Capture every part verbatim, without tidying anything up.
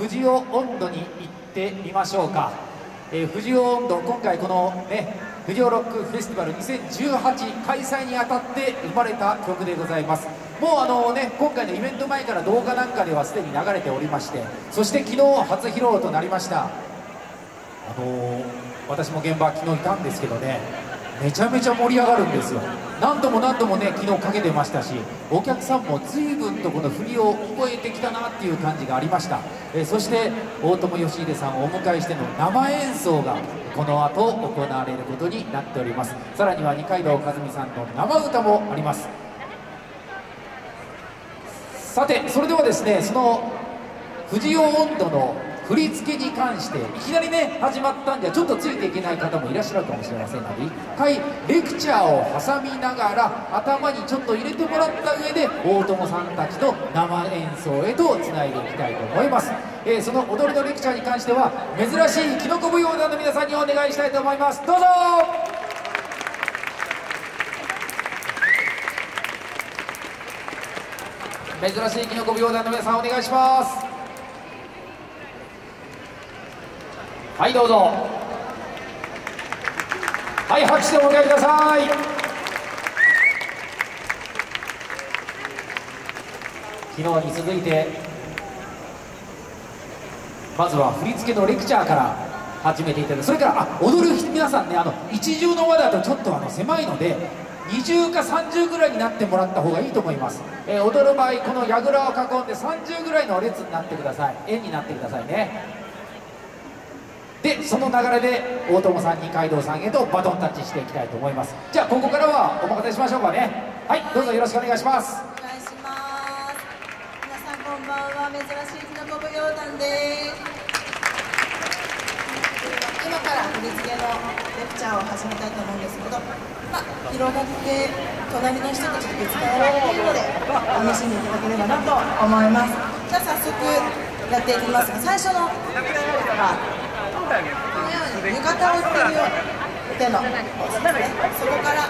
藤尾温度に行ってみましょうか。えー、藤尾温度、今回このね藤尾ロックフェスティバルにせんじゅうはち開催にあたって生まれた曲でございます。もうあのね今回のイベント前から動画なんかではすでに流れておりまして、そして昨日初披露となりました。あのー、私も現場昨日いたんですけどね、めちゃめちゃ盛り上がるんですよ。何度も何度もね昨日かけてましたし、お客さんも随分とこの振りを覚えてきたなっていう感じがありました。えー、そして大友義秀さんをお迎えしての生演奏がこの後行われることになっております。さらには二階堂和美さんの生歌もあります。さてそれではですね、その藤尾温度の振り付けに関していきなりね始まったんではちょっとついていけない方もいらっしゃるかもしれませんので、一回レクチャーを挟みながら頭にちょっと入れてもらった上で大友さんたちと生演奏へとつないでいきたいと思います。えー、その踊りのレクチャーに関しては珍しいキノコ舞踊団の皆さんにお願いしたいと思います。どうぞ。珍しいキノコ舞踊団の皆さんお願いします。はいどうぞ。はい拍手でお迎えください。昨日に続いてまずは振り付けのレクチャーから始めていただく。それからあ踊る皆さんね、あの一重の輪だとちょっとあの狭いのでに重かさん重ぐらいになってもらった方がいいと思います。えー、踊る場合この櫓を囲んでさん重ぐらいの列になってください。円になってくださいね。でその流れで大友さん、二階堂さんへとバトンタッチしていきたいと思います。じゃあここからはお任せしましょうかね。はいどうぞよろしくお願いします。 お願いします。皆さんこんばんは。珍しいキノコ舞踊団です。今から振り付けのレクチャーを始めたいと思うんですけど、まあ、広がって隣の人たちとぶつかられているので楽しんでいただければなと思います。じゃあ早速やっていきますが、最初のはこのように浴衣を着ているような手のポーズですね。そこから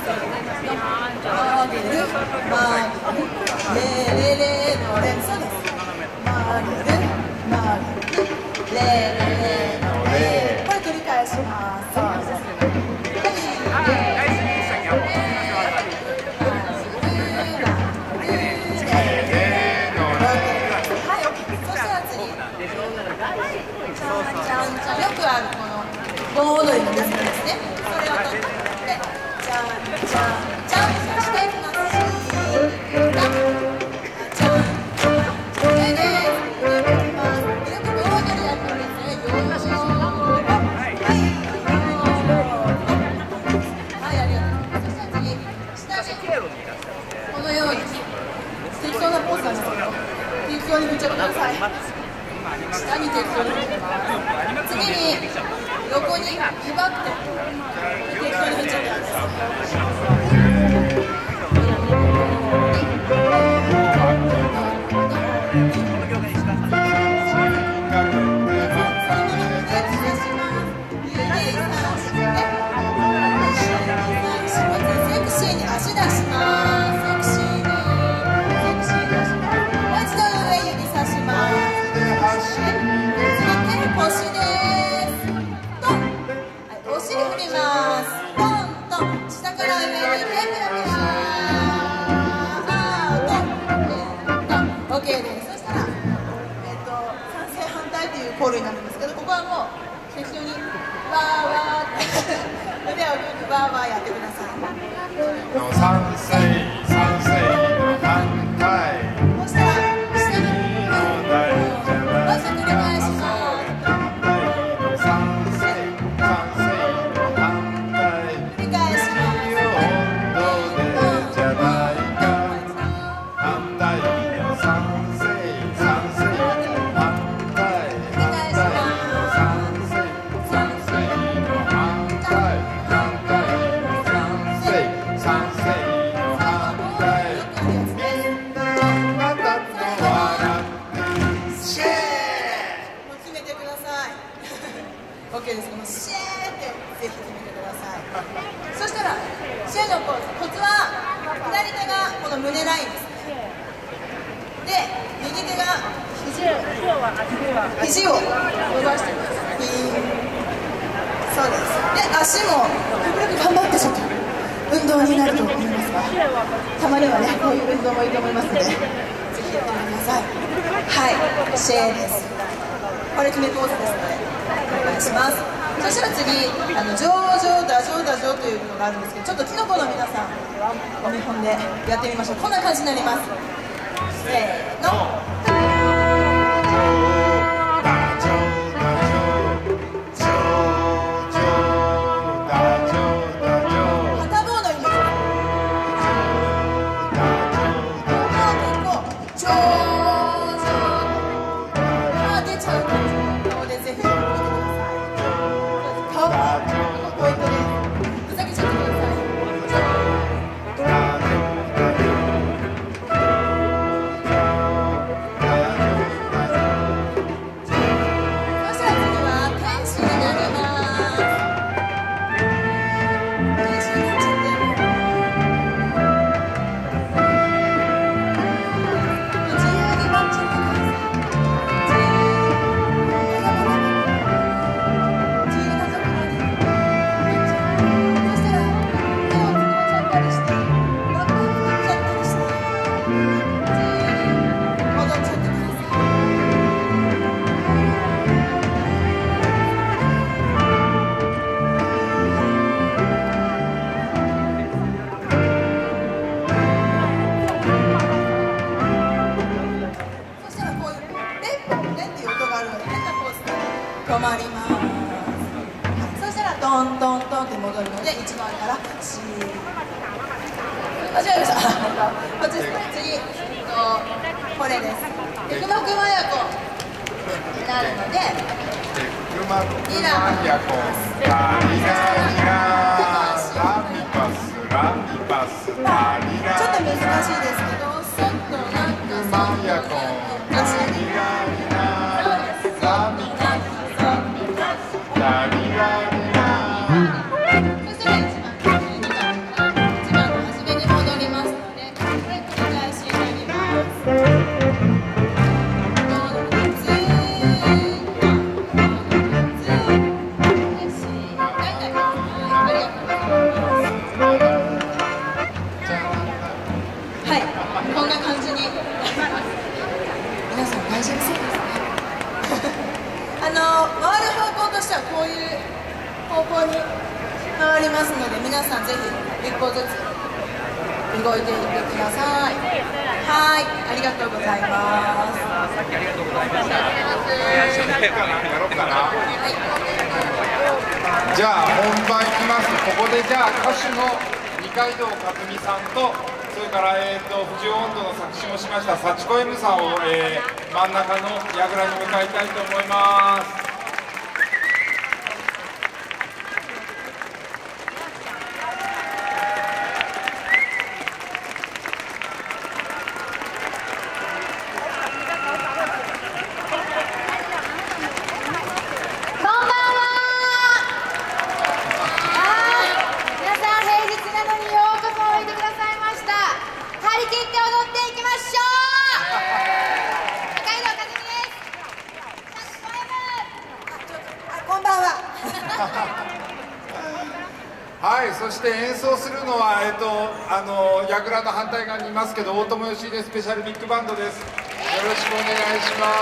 曲げる曲げるレレレのレ、そうです。曲げる曲げるレレのレ、これ繰り返します。はいよくあるこの盆踊りのリズムですね。それを取ってじゃんじゃんじゃんとしていきます。じゃんじゃんこれでやっていきます。よく盆踊りやってるんですね。よーしはいはいありがとうございます。そしたら次下にこのように適当なポーズなんですけど適当に振っちゃってください。下に適当に振ってます。次に横に威張って適当に振っちゃってください。セクシーに足出します。セクシーにセクシーに足出します。もう一度上指さします。腰です。トン、はい、お尻振ります。トントン、下から上に手振ります。トントン、オッケーです。そしたら、えっと賛成反対というコールになるんですけど、ここはもう適当にわーわーって腕をグーグーわーわーやってください。 賛成賛成の反対。 そしたら下にもう一度繰り返します。オッケーです。このシェーってぜひ決めてください。そしたらシェーのポーズ、コツは左手がこの胸ラインですね。で右手が肘を伸ばしてください。そうです。で、足も極力頑張ってちょっと運動になると思いますが、たまにはね、こういう運動もいいと思いますので、ぜひやってみてください。はい、シェーです。これ決めポーズですので、お願いします。そしたら次、あの上々打上打上というのがあるんですけど、ちょっとキノコの皆さん、お見本でやってみましょう。こんな感じになります。せーの。止まります。そしたらトントントンって戻るのでいちばんからシー間違えました。こっちですね。次、これです。でくまくまやこになるのでくまくまやこラリラリララミパスラミパスラリラ。 ちょっと難しいですけど、そっとなんかくまやこラリラリララミパスラリラリラ。 そしたら一番一番の初めに戻りますので、これ繰り返しになります。はい、こんな感じに皆さん大丈夫そうですね。あの回る方向としてはこういう方向に回りますので、皆さんぜひ一歩ずつ動いていってください。はい、ありがとうございます。さっきありがとうございました。 やろうかな。 はい、 じゃあ本番いきます。ここでじゃあ歌手の二階堂和美さんと、それから、えー、と藤尾音頭の作詞もしました幸子 M さんを、えー、真ん中の櫓に迎えたいと思います。はい、そして演奏するのは、えっと、あの櫓の反対側にいますけど、大友義秀スペシャルビッグバンドです。よろしくお願いします。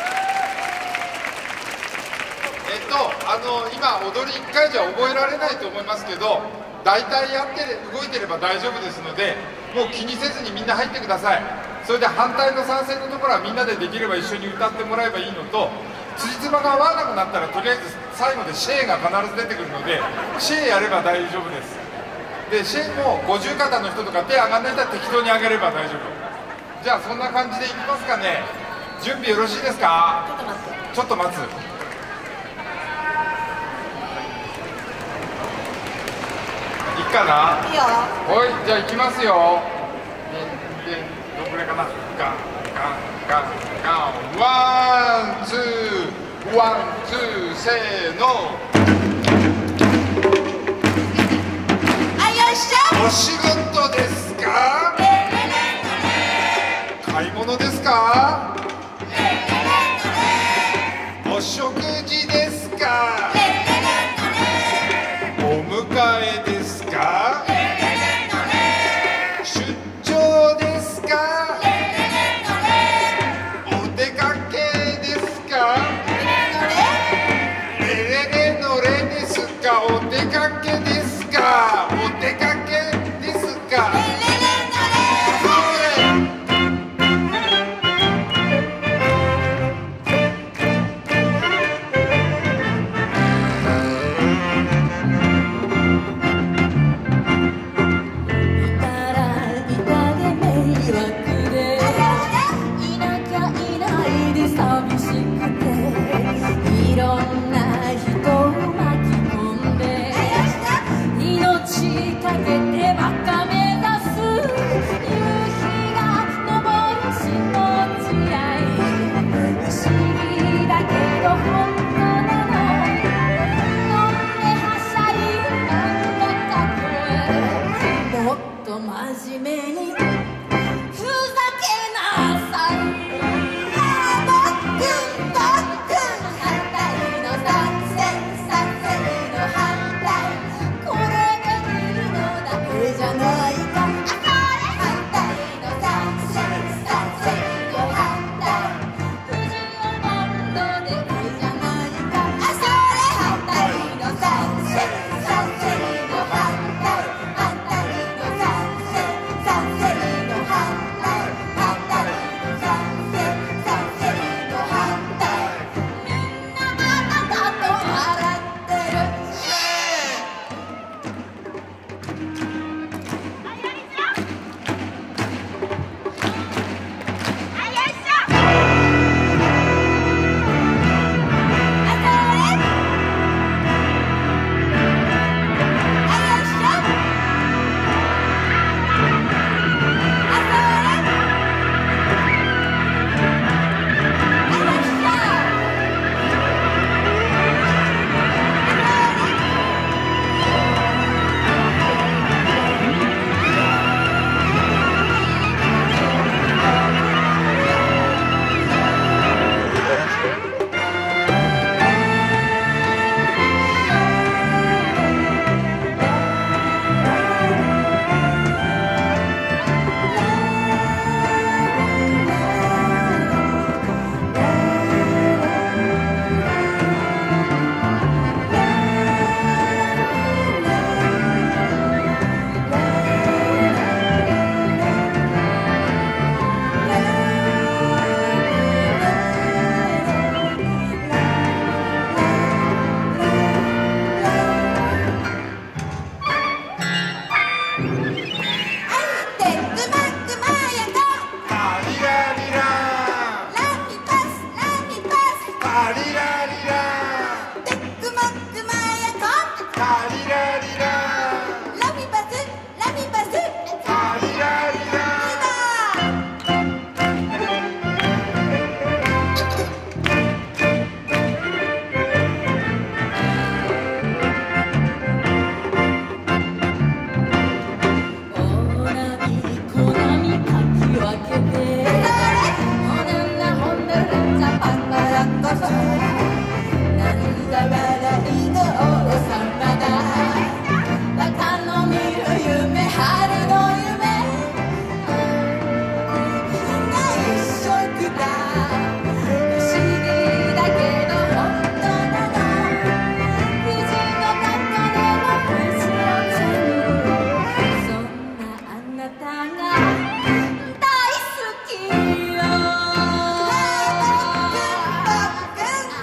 えっと、あの今踊りいっかいじゃ覚えられないと思いますけど、大体やって動いてれば大丈夫ですので、もう気にせずにみんな入ってください。それで反対の参戦のところはみんなでできれば一緒に歌ってもらえばいいのと、辻褄が合わなくなったらとりあえず最後でシェーが必ず出てくるので、シェーやれば大丈夫です。でシェーも五十肩の人とか手上がんない人は適当に上げれば大丈夫。じゃあそんな感じでいきますかね。準備よろしいですか。ちょっと待つ。いいかな。 いいよ。 はい、じゃあいきますよ。で、でどこれかな。ガンガンガンガン、ワンツーワンツーせーの。 あ、よっしゃ。 お仕事ですか。買い物ですか。 食事ですか？お迎えですか？出張ですか？お出かけですか？レレレのレですか？お出かけですか？お出かけですか？ 真面目にふざけなさい。バックンバックン反対の賛成賛成の反対、これがいいのだけじゃないか。反対の賛成賛成の反対、不自由温度でいいじゃないか。反対の賛成賛成の反対、反対の賛成賛成の反対、反対の賛成賛成の反対、みんなあなたと笑ってる。あ、よいしょ。あ、よいしょ。あ、それ。あ、よいしょ。大好きよ。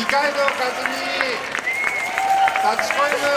海道和美、タッチコイム、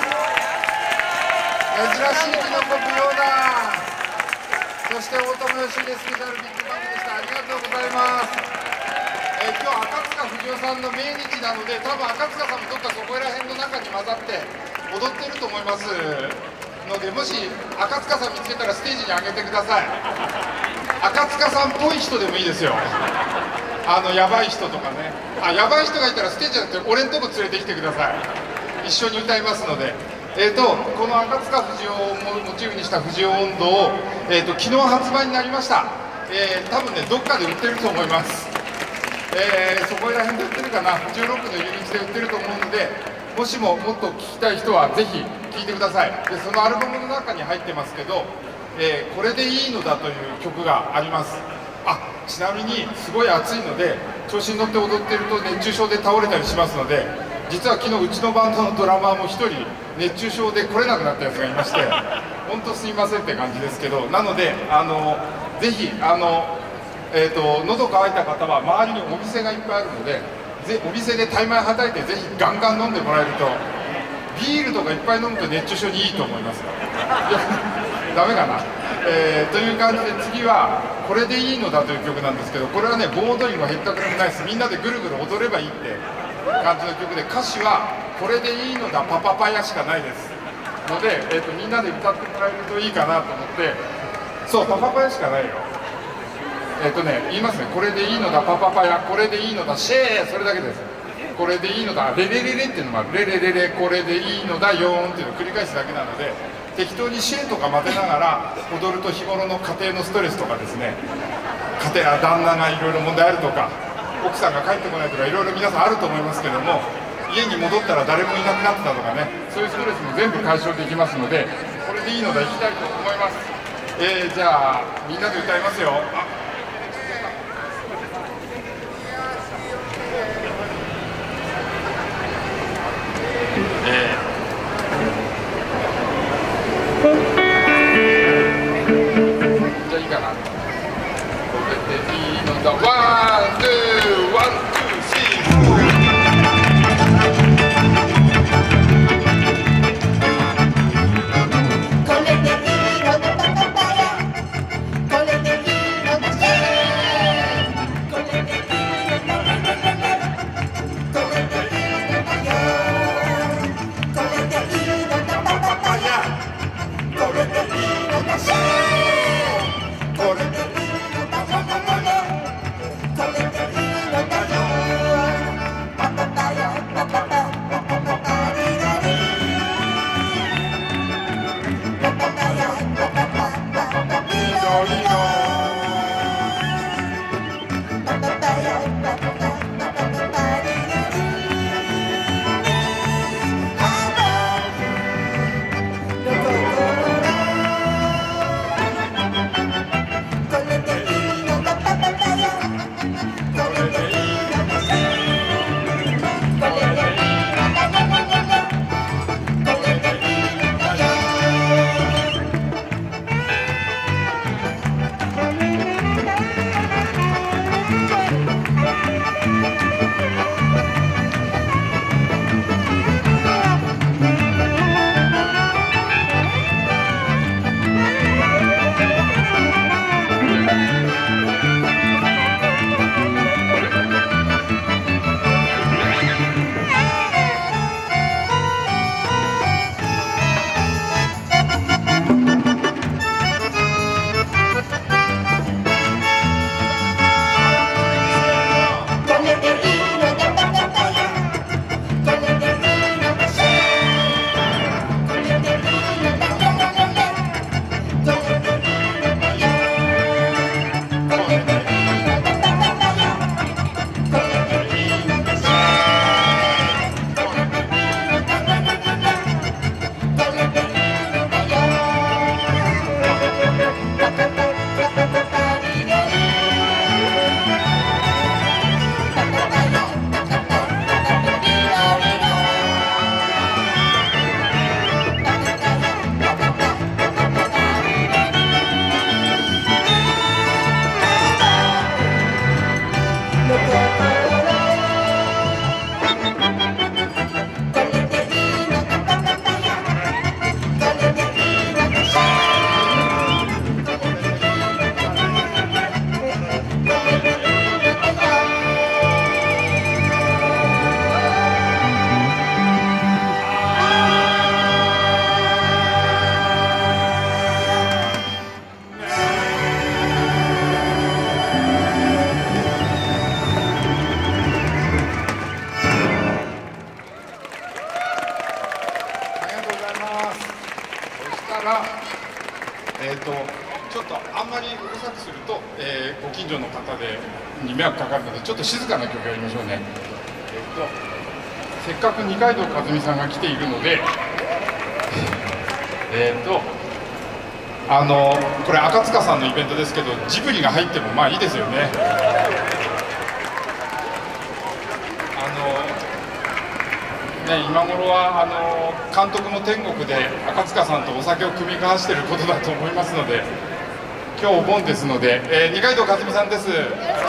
珍しいキノコ舞踊団、そして大友義秀スペシャルビッグバンドでした。ありがとうございます。えー、今日赤塚不二夫さんの命日なので、多分赤塚さんもどっかそこら辺の中に混ざって踊ってると思いますので、もし赤塚さん見つけたらステージに上げてください。赤塚さんっぽい人でもいいですよ。あのやばい人とかね、あ、やばい人がいたらステージじゃなくて俺んとこ連れてきてください。一緒に歌いますので。えーとこの赤塚不二夫をモチーフにした不二夫音頭を、えーと昨日発売になりました。えー、多分ねどっかで売ってると思います。えー、そこら辺で売ってるかな、フジオロックの入り口で売ってると思うので、もしももっと聴きたい人はぜひ聴いてください。でそのアルバムの中に入ってますけど、えー、これでいいのだという曲があります。あ、ちなみにすごい暑いので調子に乗って踊ってると熱中症で倒れたりしますので、実は昨日うちのバンドのドラマーもひとり熱中症で来れなくなったやつがいまして、本当すいませんって感じですけど、なのであのぜひあの、えーと、喉乾いた方は周りにお店がいっぱいあるので、ぜお店でタイマイはたいてぜひガンガン飲んでもらえると、ビールとかいっぱい飲むと熱中症にいいと思いますよ。ダメかな、えー、という感じで次は「これでいいのだ」という曲なんですけど、これはね盆踊りもへったくれもないです。みんなでぐるぐる踊ればいいって感じの曲で、歌詞は「これでいいのだパパパヤ」しかないですので、えー、とみんなで歌ってもらえるといいかなと思って、そうパパパヤしかないよ。えっ、ー、とね言いますね、これでいいのだパパパヤ、これでいいのだシェー、それだけです。これでいいのだレレレレっていうのもある、レレレレこれでいいのだよーんっていうのを繰り返すだけなので、適当にシェーとか混ぜながら踊ると日頃の家庭のストレスとかですね、家庭旦那がいろいろ問題あるとか、奥さんが帰ってこないとかいろいろ皆さんあると思いますけども、家に戻ったら誰もいなくなってたとかね、そういうストレスも全部解消できますので、これでいいのだいきたいと思います。えー、じゃあみんなで歌いますよ。あえーじゃあいいかな。これでいいのだ。ワン、ツー、ワン、ツー、スリー、フォー。 これでいいのだパパパヤ、これでいいのだシェー、これでいいのだレレレレ、これでいいのだよー、これでいいのだパパパヤ、これでいいのだシェー、これでいいのだレレレレ、これでいいのだよー、パパパヤパパパパパパパリラリー、パパパヤパパパパパピロリロー、パパパヤパパパパパパパリラリー、ハローロコロロ、これでいいのだパパパヤ、これでいいのだシェー、これでいいのだレレレレ、これでいいのだよー。こうるさくすると、えー、ご近所の方でに迷惑かかるのでちょっと静かな曲やりましょうね。えー、とせっかく二階堂和美さんが来ているのでえっとあのこれ赤塚さんのイベントですけどジブリが入ってもまあいいですよね。あのね今頃はあの監督も天国で赤塚さんとお酒を酌み交わしていることだと思いますので今日お盆ですので、えー、二階堂和美さんです。よろしくお願いします。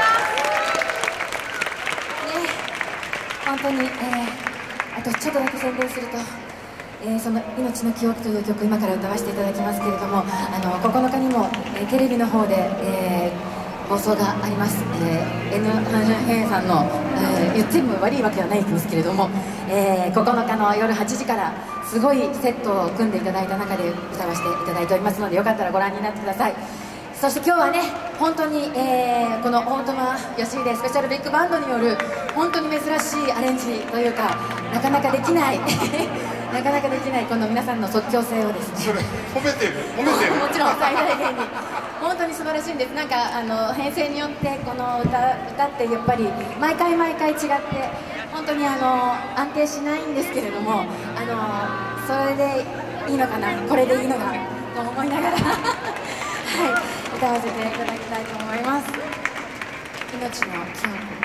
本当に、えー、あとちょっとだけ宣伝すると、えー、その「命の記憶」という曲今から歌わせていただきますけれども、あのここのかにも、えー、テレビの方で、えー、放送があります、えー、N 阪神兵さんの、えー、言っても悪いわけはないんですけれども、えー、ここのかの夜はちじからすごいセットを組んでいただいた中で歌わせていただいておりますのでよかったらご覧になってください。そして今日はね本当に、えー、この大友義秀スペシャルビッグバンドによる本当に珍しいアレンジというかなかなかできないなかなかできないこの皆さんの即興性をですねそれ褒めてる褒めてるもちろん最大限に本当に素晴らしいんです。なんかあの編成によってこの 歌, 歌ってやっぱり毎回毎回違って本当にあの安定しないんですけれども、あのそれでいいのかなこれでいいのかと思いながらはい歌わせていただきたいと思います。命の記憶。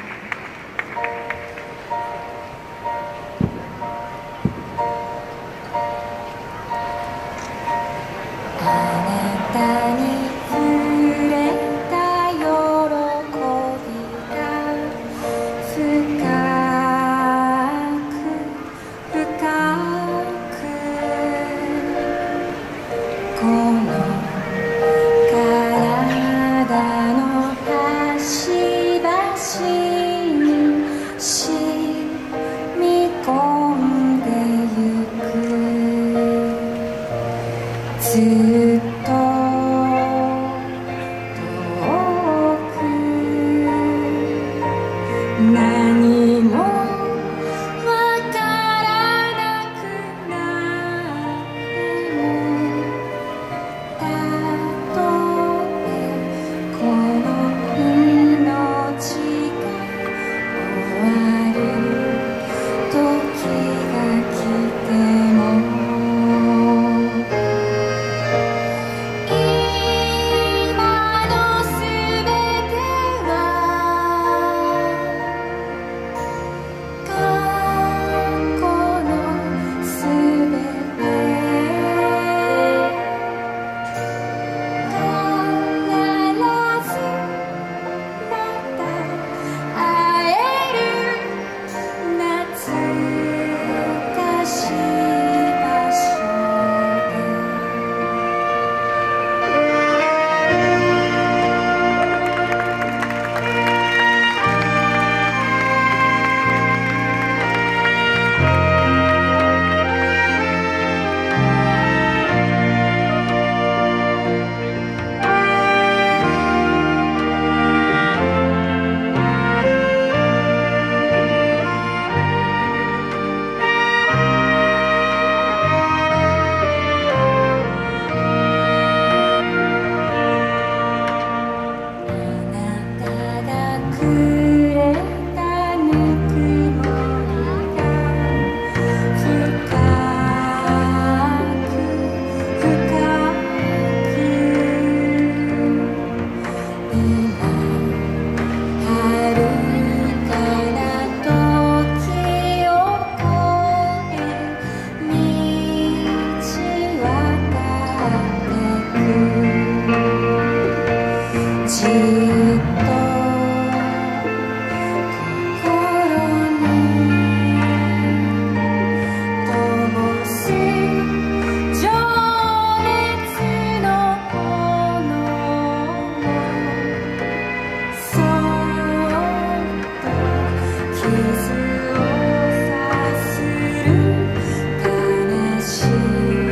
あなたに触れた喜びが深く深くこの体の端々に染み込んでゆくずっと遠く何もわからなくなってもたとえこの命が終わる時が来ても今のすべては過去のすべて必ずまた会える懐かしい場所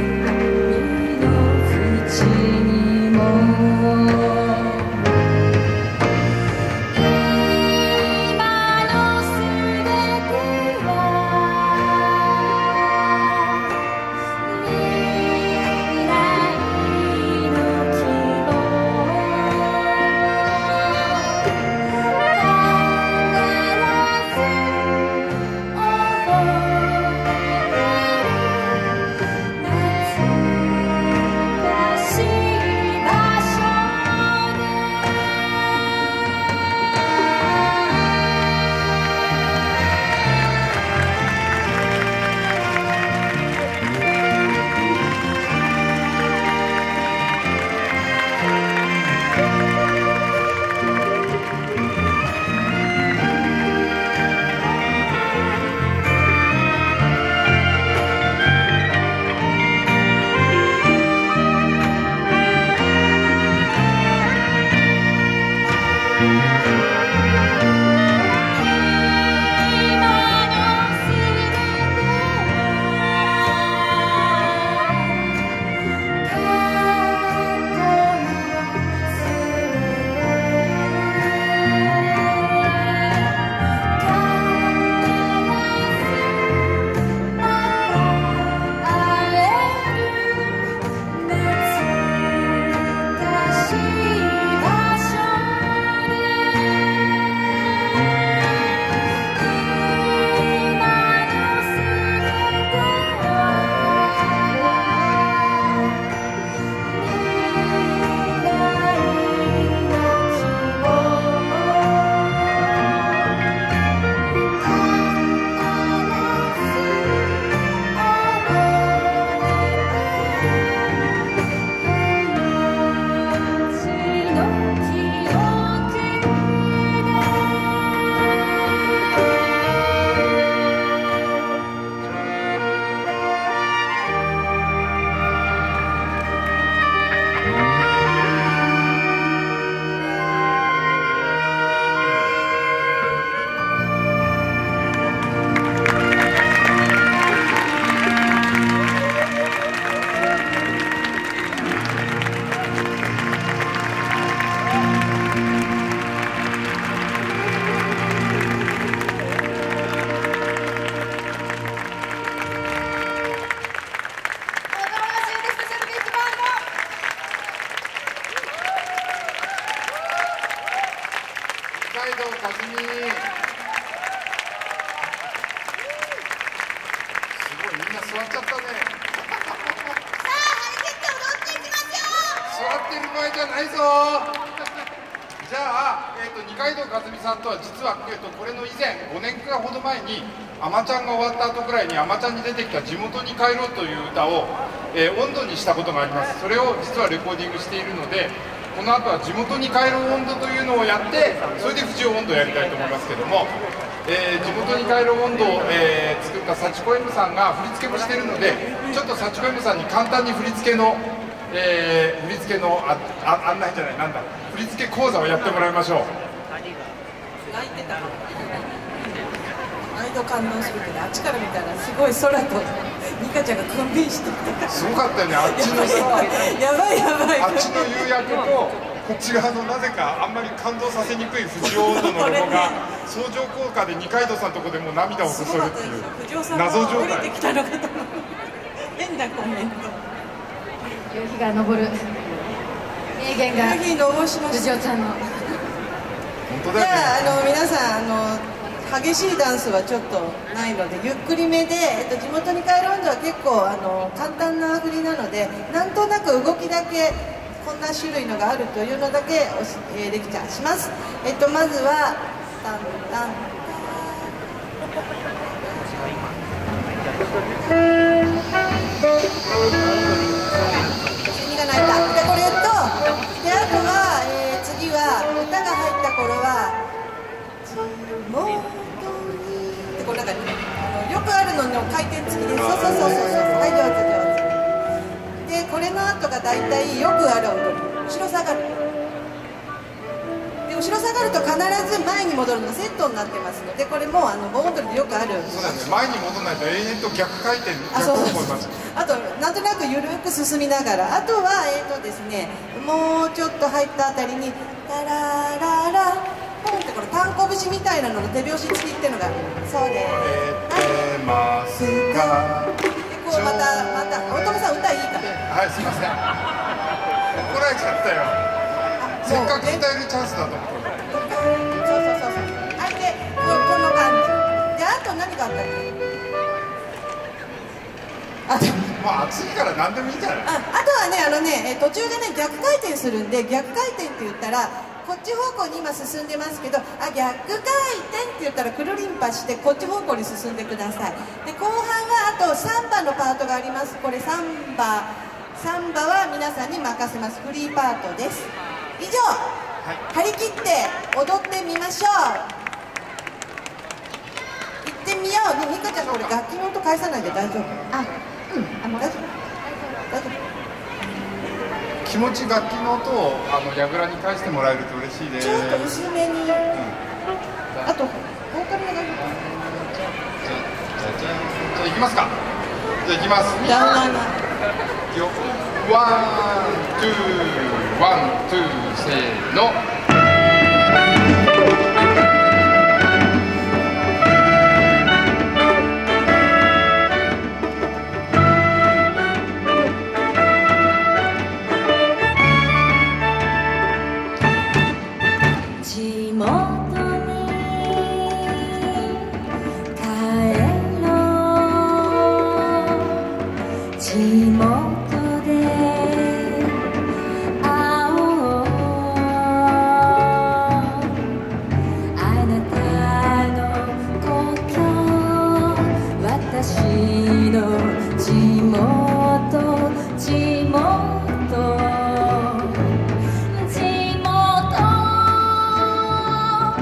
「 海道かずみ。すごい、みんな座っちゃったね。 さあ張り切って踊っていきますよ。 座ってる場合じゃないぞ。じゃあ、えー、と二階堂かずみさんとは実は、えー、とこれの以前ごねんかんほど前にあまちゃんが終わった後くらいにあまちゃんに出てきた「地元に帰ろう」という歌を、えー、温度にしたことがあります。それを実はレコーディングしているので、この後は「地元に帰ろう温度」というのをやって、それで藤尾温度をやりたいと思いますけども、えー、地元に帰ろう温度を、えー、作った幸子 M さんが振り付けもしているので、ちょっと幸子 M さんに簡単に振り付けのえー、振り付けのああ案内じゃない、なんだ、振り付け講座をやってもらいましょう。 泣いてた。毎度感動するけど、あっちから見たらすごい空とニカちゃんが訓練してた。 すごかったよね、あっちのさ、 やばいやばい。 あっちの夕焼けとこっち側のなぜかあんまり感動させにくい藤尾温度のロゴが相乗効果で二階堂さんのとこでもう涙をこそるっていう謎状態。 降りてきたのかと思う。変なコメント。 夕日が昇る名言が夕日昇しました。 藤尾ちゃんの。 本当だよね。 じゃあ、あの皆さん、あの激しいダンスはちょっとないのでゆっくりめで、えっと、地元に帰る温度は結構あの簡単な振りなので、なんとなく動きだけこんな種類のがあるというのだけおし、えー、レクチャーします。えっとまずはタンタンが泣いた。でこれと、であとは、えー、次は歌が入った頃は「地元に」ってこれなんか、あのよくあるのの回転付きです。そうそうそうそうそう。はい、上手上手。でこれの後が大体よくある踊り、後ろ下がる。で後ろ下がると必ず前に戻るのがセットになってますので、これもあの盆踊りでよくある。 そうなんです。前に戻らないと永遠と逆回転、 あ、そう逆そうそう。 方向になっちゃう。 あとなんとなく緩く進みながら、あとはえーとですね、もうちょっと入ったあたりにタラララポンってこれ単行節みたいなのの手拍子付きっていうのがある。そうです。 えー、ますか。 でこうまたまたお父さん歌いいか。 はい、すいません。怒られちゃったよ。せっかく歌えるチャンスだと思って。 そうそうそうそう。はい、でここの感じ。であと何があったっけ。あでまあ暑いから何でもいいんじゃない。 ああとはね、あのね、え途中でね逆回転するんで、逆回転って言ったらこっち方向に今進んでますけど、あ逆回転って言ったらくるりんぱしてこっち方向に進んでください。で後半はあとサンバのパートがあります。これサンバサンバは皆さんに任せます。フリーパートです。以上、はい、張り切って踊ってみましょう。行ってみようね。ミカちゃん、これ楽器の音返さないで大丈夫？ あ、うん、あ、もう大丈夫？大丈夫？ 気持ち楽器の音をあの櫓に返してもらえると嬉しいです。 ちょっと薄めに、うん、あとボーカルが大丈夫？ じゃあ行きますか。じゃあ行きます。 ダウナーよ、ワン、ツー、ワン、ツー、せーの。 地元に帰ろう、地元で会おう、あなたの故郷、私の地元、地元、地元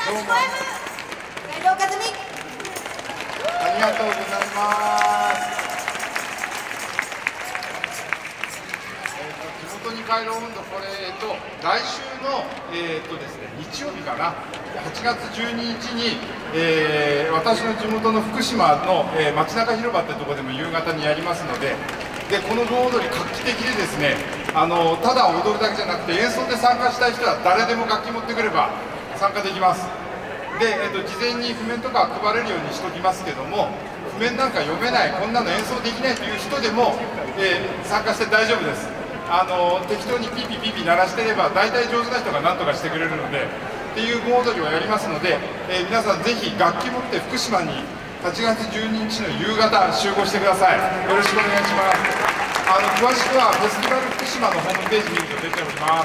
幸 エム 斉藤和美。 ありがとうございます。えっと地元に帰ろう運動、これえっと来週のえっとですね日曜日かな、はちがつじゅうににちに、えー、私の地元の福島の、えー、街中広場ってところでも夕方にやりますので、でこの盆踊り画期的でですね、あのただ踊るだけじゃなくて演奏で参加したい人は誰でも楽器持ってくれば参加できます。で、えっと、事前に譜面とか配れるようにしておきますけども、譜面なんか読めない、こんなの演奏できないという人でも、えー、参加して大丈夫です。あの適当にピーピーピーピー鳴らしてれば大体上手な人が何とかしてくれるのでっていう盆踊りをやりますので、えー、皆さんぜひ楽器持って福島にはちがつじゅうににちの夕方集合してください。よろしくお願いします。あの詳しくはフェスティバル福島のホームページ見ると出ております。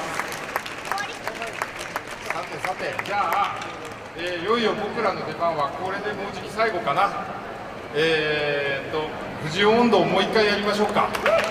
さてさて、じゃあ、えー、いよいよ僕らの出番はこれでもうじき最後かな。えー、っと藤尾音頭をもう一回やりましょうか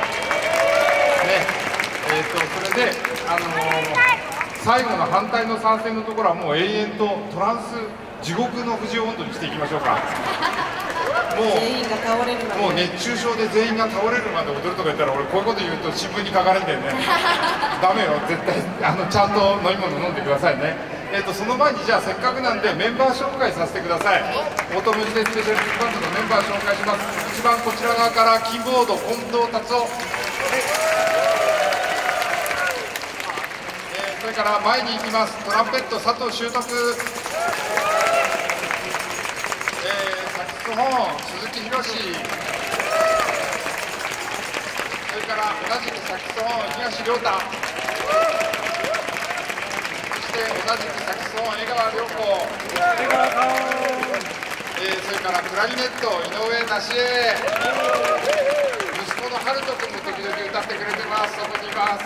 ね。えー、とそれで、あのー、最後の反対の参戦のところはもう永遠とトランス地獄の藤尾音頭にしていきましょうか。もう全員が倒れるまで、 もう熱中症で全員が倒れるまで踊るとか言ったら俺こういうこと言うと新聞に書かれてんねダメよ、絶対あのちゃんと飲み物飲んでくださいね。えー、とその前にじゃあせっかくなんでメンバー紹介させてください。オートムジでスペシャルバンドのメンバー紹介します。一番こちら側からキーボード近藤達夫、それから前に行きます。トランペット佐藤修徳、えー、サックスホーン鈴木宏、それから同じくサックスホーン東亮太、そして同じくサックスホーン江川良子、えー、それからクラリネット井上梨江、息子の春人君も時々歌ってくれてます。そこにいます。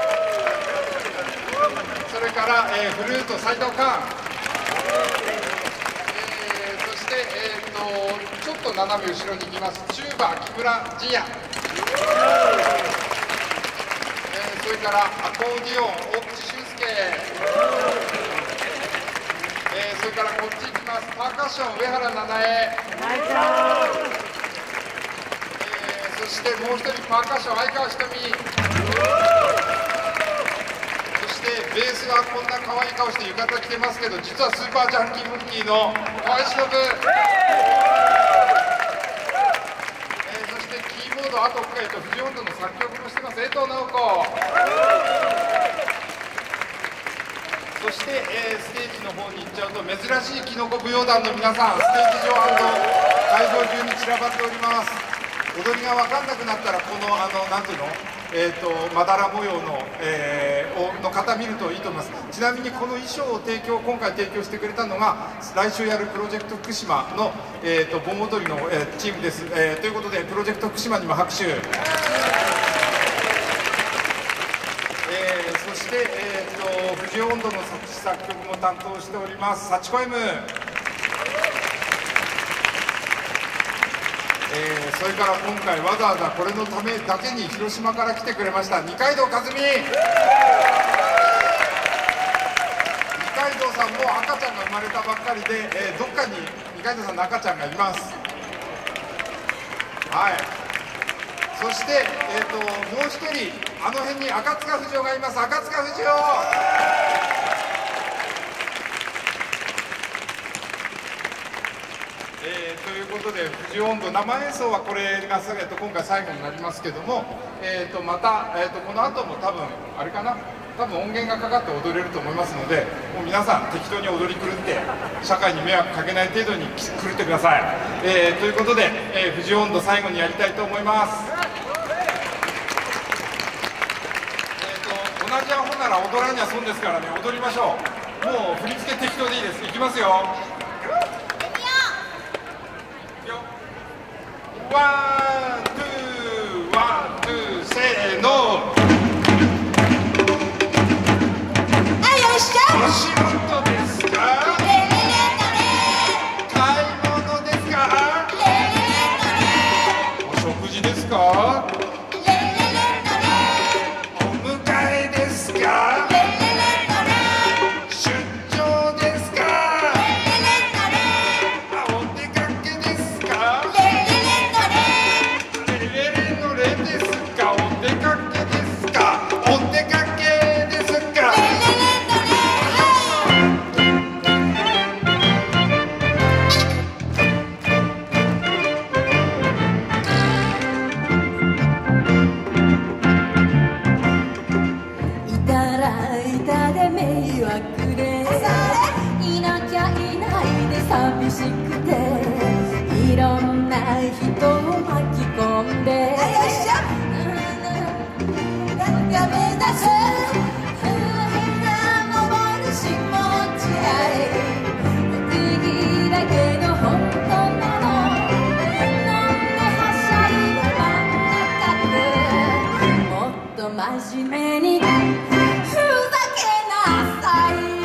それから、えー、フルート斉藤寛、えー、そして、えー、とちょっと斜め後ろに行きます。チューバ木村仁也、えー、それからアコーディオン大口俊介、えー、それからこっち行きます。パーカッション上原七重、えー、そしてもう一人パーカッション相川ひとみ、ベースがこんな可愛い顔して浴衣着てますけど、実はスーパージャンキームッキーの河合忍、えー、そしてキーボードあとえっと藤音頭の作曲もしてます江藤直子、そして、えー、ステージの方に行っちゃうと珍しいキノコ舞踊団の皆さん、ステージ上会場中に散らばっております。踊りが分かんなくなったらこのあのなんていうのえーとまだら模様の、えー、の方見るといいと思います。ちなみにこの衣装を提供今回提供してくれたのが来週やるプロジェクト福島の、えー、と盆踊りの、えー、チームです、えー、ということでプロジェクト福島にも拍手、えー、そして、えー、と藤尾音頭の作詞作曲も担当しております幸子 M、えー、それから今回わざわざこれのためだけに広島から来てくれました二階堂和美、二階堂さんも赤ちゃんが生まれたばっかりで、えー、どっかに二階堂さんの赤ちゃんがいます。はい、そして、えー、ともう一人あの辺に赤塚不二夫がいます。赤塚不二夫、えー、ということで藤尾音頭生演奏はこれが、えー、と今回最後になりますけども、えー、とまた、えー、とこの後も多分あれかな多分音源がかかって踊れると思いますので、もう皆さん適当に踊り狂って社会に迷惑かけない程度に狂ってください。えー、ということで、えー、藤尾音頭最後にやりたいと思います。えー、と同じアホなら踊らにゃ損ですからね、踊りましょう。もう振り付け適当でいいです。いきますよ。ワン、ツー、ワン、ツー、せーの。 あ、よっしゃ。 お仕事ですか？ レレレレ買い物ですか？ レレレレお食事ですか？ レレレレお迎えですか？ レレレレ出張ですか？ しくていろんな人を巻き込んでが目指す登るし持ち合い不思議だけど本当なのなんではしゃいで真ん中でもっと真面目にふざけなさい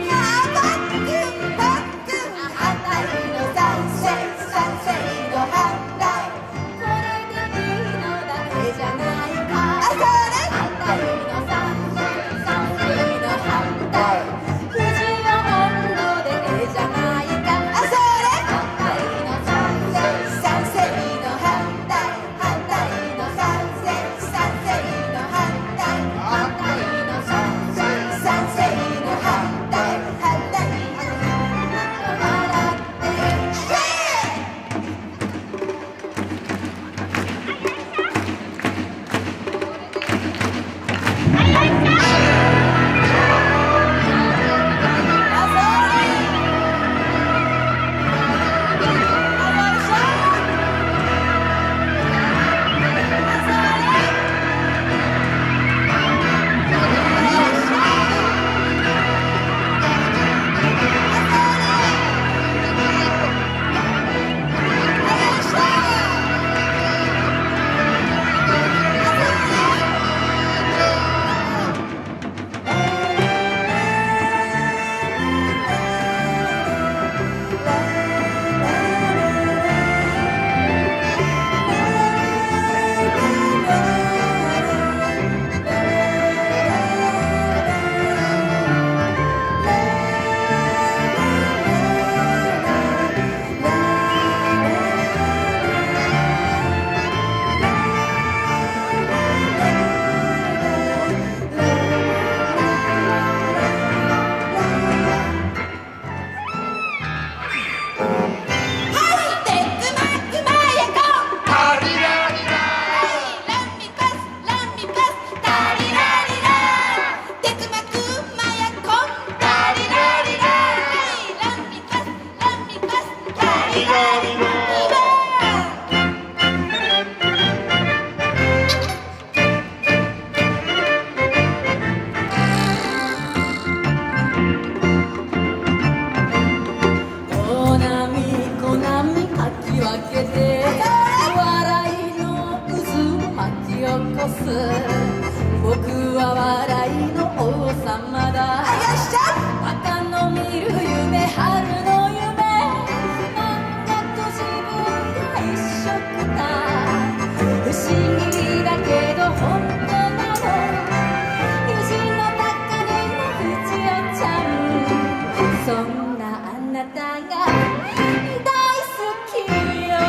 僕は笑いの王様だ赤の見る夢春の夢漫画と自分が一緒くた不思議だけど本当なの虹の高嶺の藤代ちゃんそんなあなたが大好きよ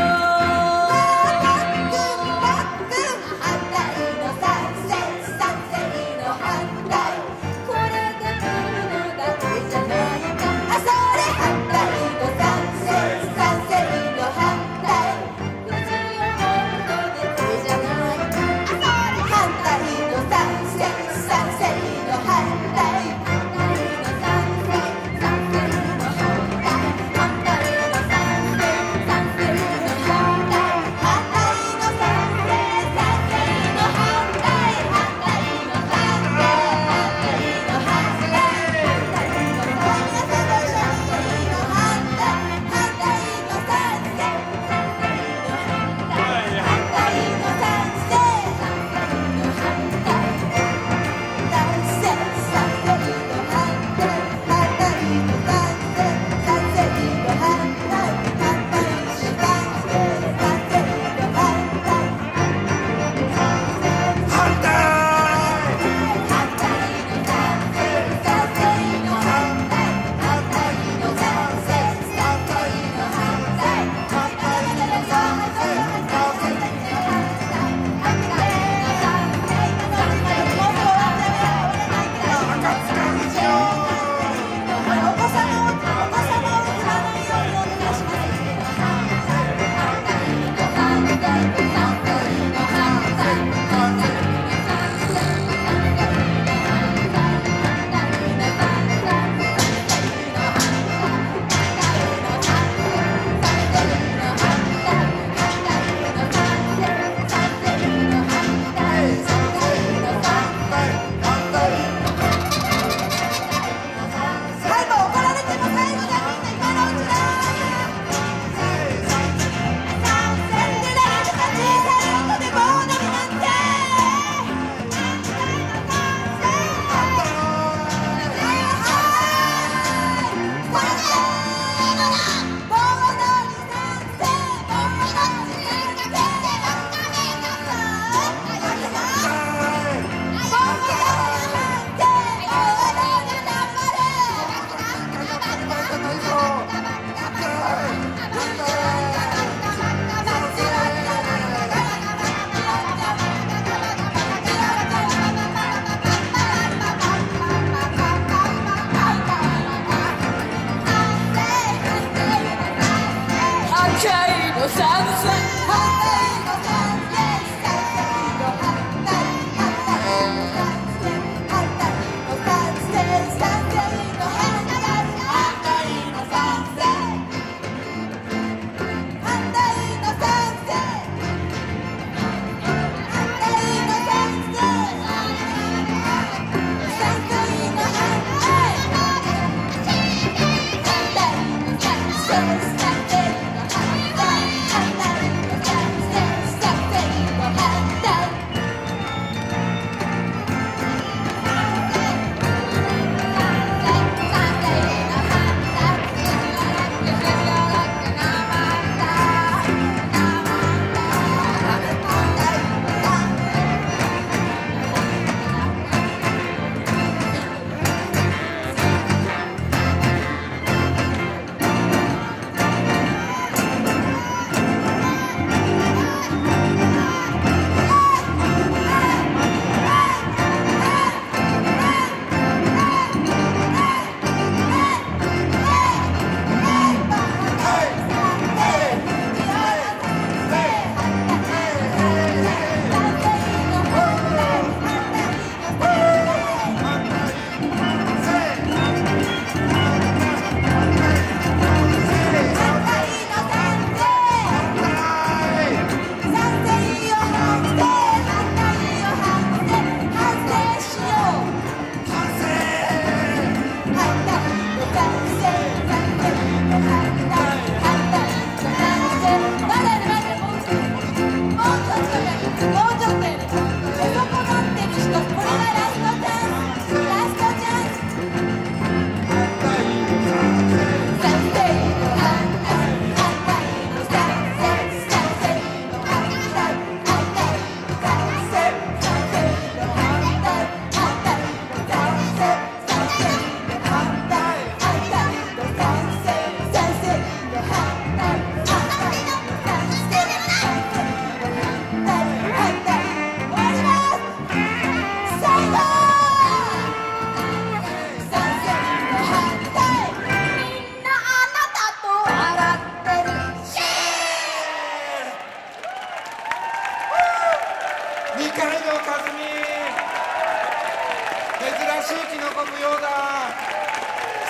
反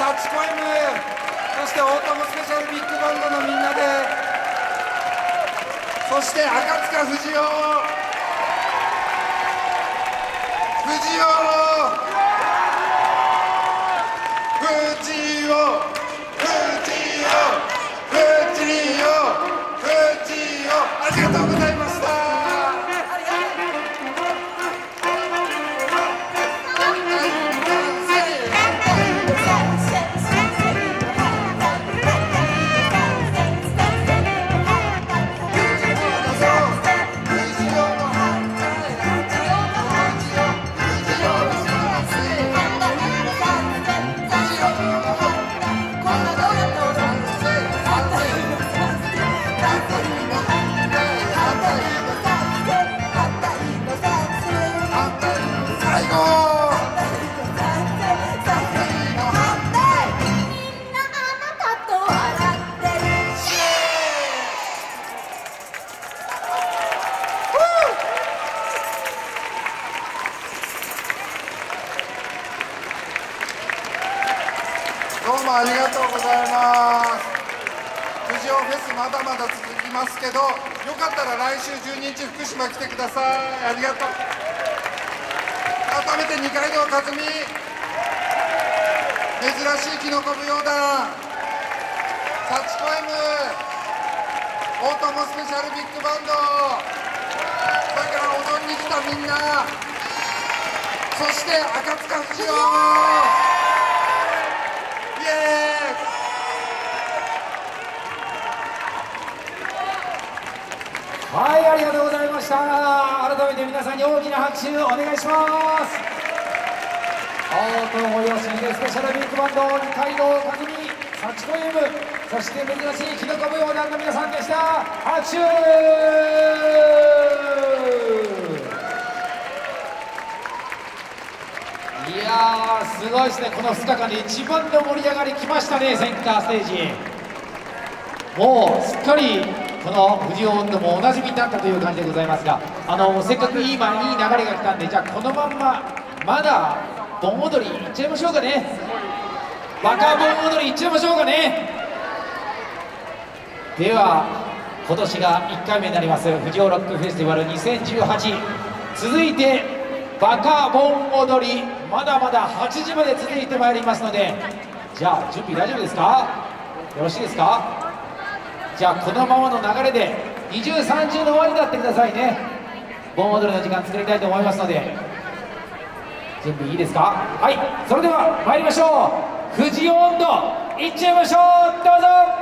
サチコ M、 そして大友スペシャルビッグバンドのみんなで、そして赤塚不二夫不二夫不二夫不二夫不二夫ありがとうございました。どうもありがとうございます。フジオフェスまだまだ続きますけど、よかったら来週じゅうににち福島来てください。ありがとう。改めて二階堂和美、珍しいキノコ舞踊団、サチコ M、 大友スペシャルビッグバンド、それから踊りに来たみんな、そして赤塚不二夫、イエーイ。 はい、ありがとうございました。改めて皆さんに大きな拍手をお願いします。大友よしひでスペシャルビッグバンド、二階堂和美、サチコ M、 そして珍しいキノコ舞踊団の皆さんでした。拍手。いやー、すごいですね。このふつかかんで一番の盛り上がりきましたね。センターステージ、もうすっかりこのフジオ音頭もおなじみになったという感じでございますが、あのせっかくいい、ま、いい流れが来たんで、じゃあこのまんままだ盆踊りいっちゃいましょうかね。バカ盆踊りいっちゃいましょうかね。では今年がいっかいめになりますフジオロックフェスティバルにせんじゅうはち、続いてバカ盆踊り、まだまだはちじまで続いてまいりますので、じゃあ準備大丈夫ですか？よろしいですか？じゃあこのままの流れでにじゅう、さんじゅうの終わりになってくださいね。盆踊りの時間作りたいと思いますので、準備いいですか？はい、それでは参りましょう。フジオ音頭いっちゃいましょう。どうぞ。